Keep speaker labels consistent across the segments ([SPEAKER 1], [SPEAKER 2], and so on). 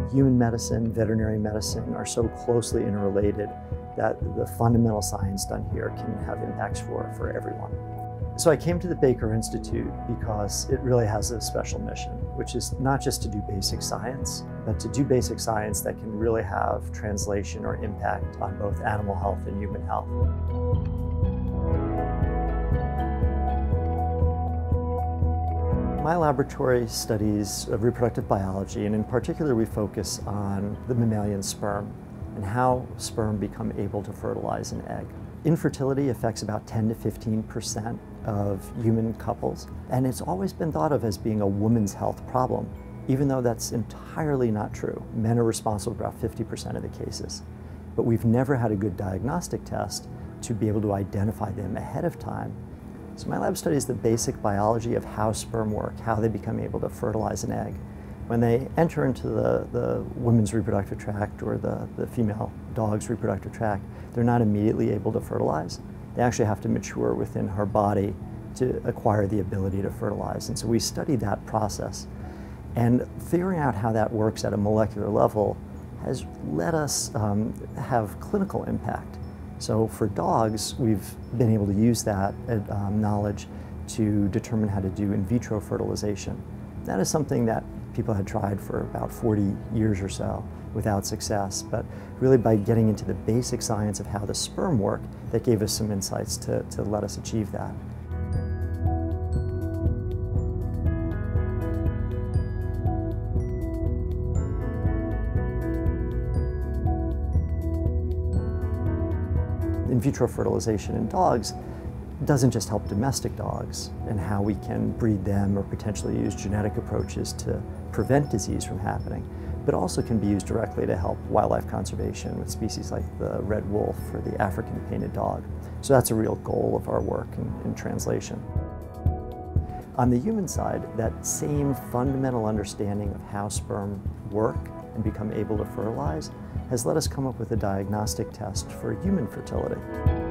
[SPEAKER 1] Human medicine, veterinary medicine are so closely interrelated that the fundamental science done here can have impacts for everyone. So I came to the Baker Institute because it really has a special mission, which is not just to do basic science, but to do basic science that can really have translation or impact on both animal health and human health. My laboratory studies reproductive biology, and in particular we focus on the mammalian sperm and how sperm become able to fertilize an egg. Infertility affects about 10 to 15% of human couples, and it's always been thought of as being a woman's health problem, even though that's entirely not true. Men are responsible for about 50% of the cases, but we've never had a good diagnostic test to be able to identify them ahead of time. So my lab studies the basic biology of how sperm work, how they become able to fertilize an egg. When they enter into the woman's reproductive tract or the female dog's reproductive tract, they're not immediately able to fertilize. They actually have to mature within her body to acquire the ability to fertilize. And so we study that process. And figuring out how that works at a molecular level has let us have clinical impact. So for dogs, we've been able to use that knowledge to determine how to do in vitro fertilization. That is something that people had tried for about 40 years or so without success, but really by getting into the basic science of how the sperm work, that gave us some insights to let us achieve that. In vitro fertilization in dogs doesn't just help domestic dogs and how we can breed them or potentially use genetic approaches to prevent disease from happening, but also can be used directly to help wildlife conservation with species like the red wolf or the African painted dog. So that's a real goal of our work in translation. On the human side, that same fundamental understanding of how sperm work and become able to fertilize has let us come up with a diagnostic test for human fertility.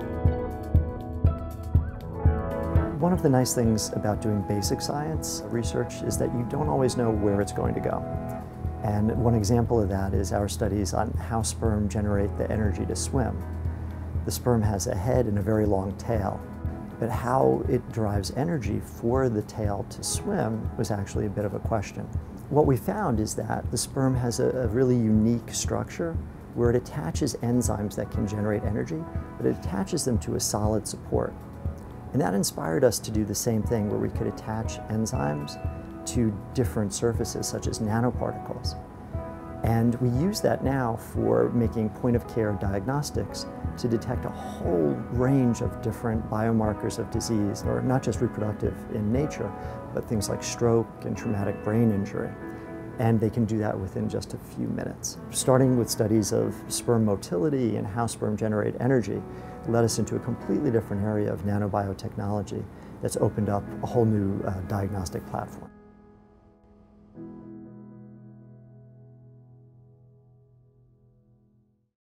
[SPEAKER 1] One of the nice things about doing basic science research is that you don't always know where it's going to go. And one example of that is our studies on how sperm generate the energy to swim. The sperm has a head and a very long tail, but how it derives energy for the tail to swim was actually a bit of a question. What we found is that the sperm has a really unique structure where it attaches enzymes that can generate energy, but it attaches them to a solid support. And that inspired us to do the same thing where we could attach enzymes to different surfaces, such as nanoparticles. And we use that now for making point-of-care diagnostics to detect a whole range of different biomarkers of disease, or not just reproductive in nature, but things like stroke and traumatic brain injury. And they can do that within just a few minutes. Starting with studies of sperm motility and how sperm generate energy led us into a completely different area of nanobiotechnology that's opened up a whole new diagnostic platform.